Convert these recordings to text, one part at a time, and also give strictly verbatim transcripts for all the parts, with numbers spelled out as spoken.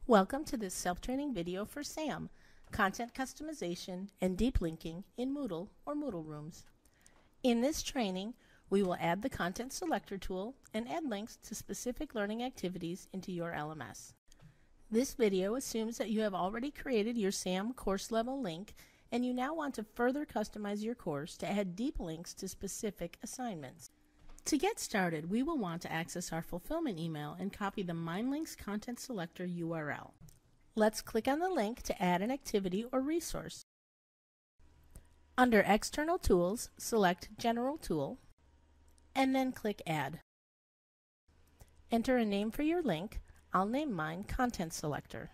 Welcome to this self-training video for SAM, Content Customization and Deep Linking in Moodle or Moodlerooms. In this training, we will add the Content Selector tool and add links to specific learning activities into your L M S. This video assumes that you have already created your SAM course level link and you now want to further customize your course to add deep links to specific assignments. To get started, we will want to access our fulfillment email and copy the MindLinks Content Selector U R L. Let's click on the link to add an activity or resource. Under External Tools, select General Tool, and then click Add. Enter a name for your link. I'll name mine Content Selector.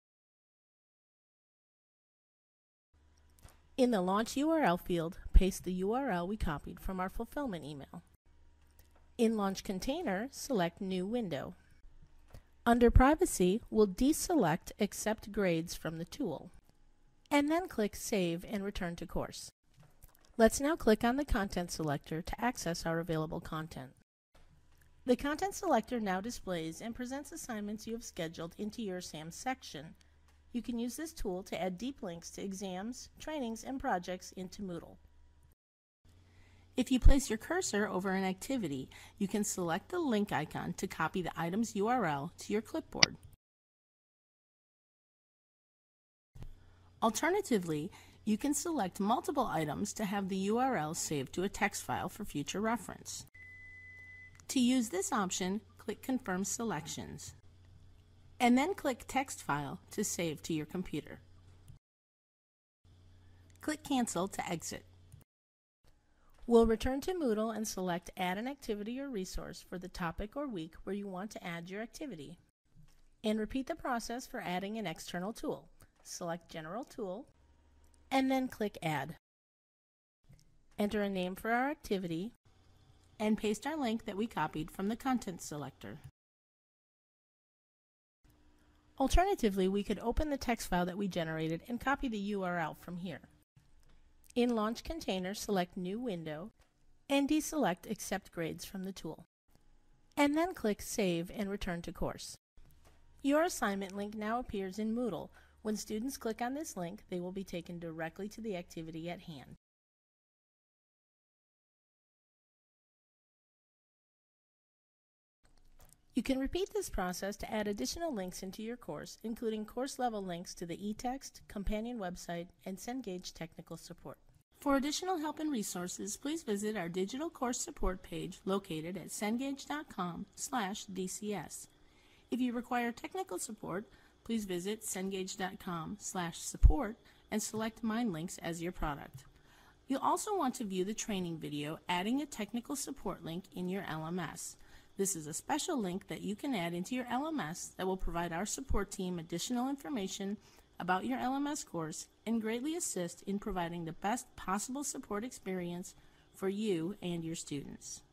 In the Launch U R L field, paste the U R L we copied from our fulfillment email. In Launch Container, select New Window. Under Privacy, we'll deselect Accept Grades from the tool, and then click Save and Return to Course. Let's now click on the Content Selector to access our available content. The Content Selector now displays and presents assignments you have scheduled into your SAM section. You can use this tool to add deep links to exams, trainings, and projects into Moodle. If you place your cursor over an activity, you can select the link icon to copy the item's U R L to your clipboard. Alternatively, you can select multiple items to have the U R L saved to a text file for future reference. To use this option, click Confirm Selections, and then click Text File to save to your computer. Click Cancel to exit. We'll return to Moodle and select Add an Activity or Resource for the topic or week where you want to add your activity. And repeat the process for adding an external tool. Select General Tool, and then click Add. Enter a name for our activity, and paste our link that we copied from the Content Selector. Alternatively, we could open the text file that we generated and copy the U R L from here. In Launch Container, select New Window and deselect Accept Grades from the tool. And then click Save and Return to Course. Your assignment link now appears in Moodle. When students click on this link, they will be taken directly to the activity at hand. You can repeat this process to add additional links into your course, including course-level links to the eText, companion website, and Cengage technical support. For additional help and resources, please visit our digital course support page located at cengage dot com slash D C S. If you require technical support, please visit cengage dot com slash support and select MindLinks as your product. You'll also want to view the training video, Adding a Technical Support link in your L M S. This is a special link that you can add into your L M S that will provide our support team additional information about your L M S course and greatly assist in providing the best possible support experience for you and your students.